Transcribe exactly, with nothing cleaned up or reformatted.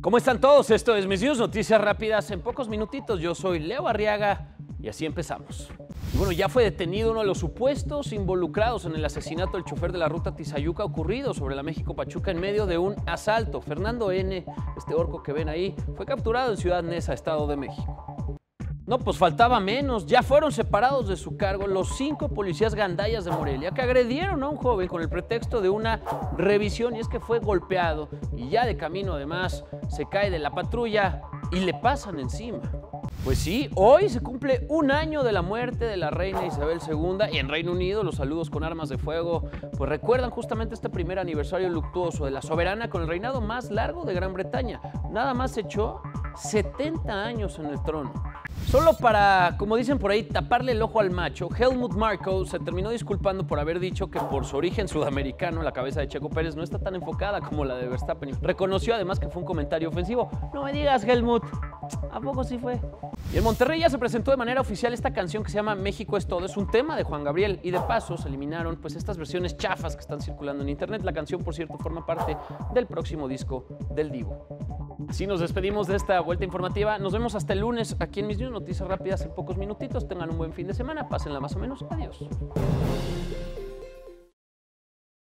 ¿Cómo están todos? Esto es Mis News, noticias rápidas en pocos minutitos. Yo soy Leo Arriaga y así empezamos. Y bueno, ya fue detenido uno de los supuestos involucrados en el asesinato del chofer de la ruta Tizayuca ocurrido sobre la México-Pachuca en medio de un asalto. Fernando N., este orco que ven ahí, fue capturado en Ciudad Neza, Estado de México. No, pues faltaba menos. Ya fueron separados de su cargo los cinco policías gandallas de Morelia que agredieron a un joven con el pretexto de una revisión, y es que fue golpeado y ya de camino además se cae de la patrulla y le pasan encima. Pues sí, hoy se cumple un año de la muerte de la reina Isabel segunda y en Reino Unido los saludos con armas de fuego pues recuerdan justamente este primer aniversario luctuoso de la soberana con el reinado más largo de Gran Bretaña. Nada más echó setenta años en el trono. Solo para, como dicen por ahí, taparle el ojo al macho, Helmut Marko se terminó disculpando por haber dicho que por su origen sudamericano la cabeza de Checo Pérez no está tan enfocada como la de Verstappen. Reconoció además que fue un comentario ofensivo. No me digas, Helmut, ¿a poco sí fue? Y en Monterrey ya se presentó de manera oficial esta canción que se llama México es todo. Es un tema de Juan Gabriel y de paso se eliminaron pues estas versiones chafas que están circulando en internet. La canción, por cierto, forma parte del próximo disco del Divo. Así nos despedimos de esta vuelta informativa. Nos vemos hasta el lunes aquí en Mis News, noticias rápidas en pocos minutitos. Tengan un buen fin de semana, pásenla más o menos. Adiós.